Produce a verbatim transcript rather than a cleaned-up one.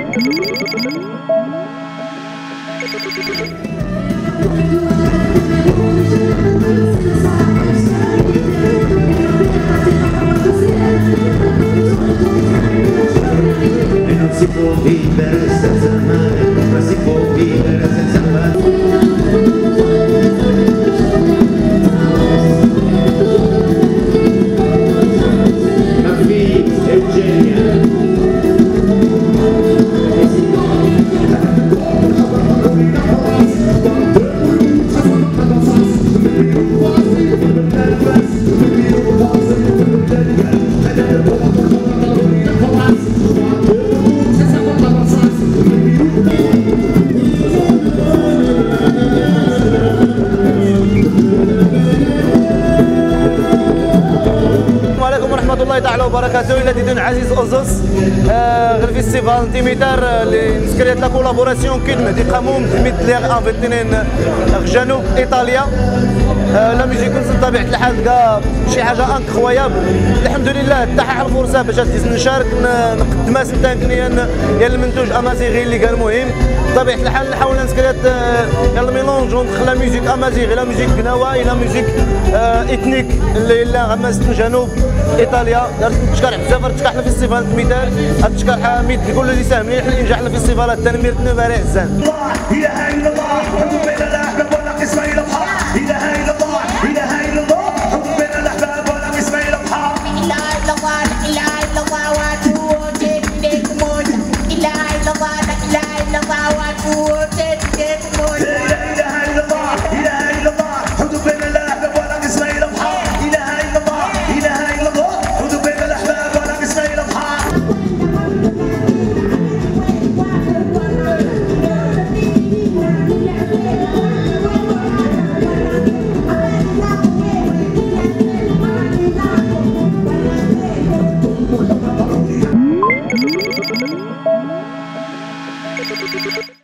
Si può vivere senza mare, ma si può vivere senza mare. Ma qui Eugenia. الله تعالى وبركاته الى ديدون عزيز اوزوس غير فيستيفال ديميتار اللي نسكريت لا كولابوراسيون كين دي قاموم ديميت ليغ انفيتينين جنوب ايطاليا لا ميوزيك بطبيعه الحال كاع شي حاجه انكرويابل. الحمد لله تاح الفرصه باش نشارك نقدم سنتانكنيا يا المنتوج امازيغي اللي كان مهم. بطبيعه الحال نحاول نسكريت يا الميلونج وندخل لا ميوزيك امازيغي لا ميوزيك قناوه لا ميوزيك اثنيك اللي لا غمست جنوب ايطاليا. دارت تشكر بزاف تشكر على فيستيفال ديميتار تشكر حميد كل اللي ساهم مليح لانجاح الفيستيفالات التنمير تنباري حزان. لا اله الا الله حب بين الاحباب ولا قسمه الى بحر. لا اله الا الله لا اله الا الله حب بين الاحباب ولا قسمه الى بحر. لا اله الا الله لا اله الا الله واتوتي ديك موجه. لا اله الا الله لا اله الا الله واتوتي ديك موجه. لا اله الا الله لا اله الا الله حب بين الاحباب ولا قسمه الى بحر. لا اله الا الله لا اله الا الله حب بين الاحباب ولا قسمه الى بحر. Thank you.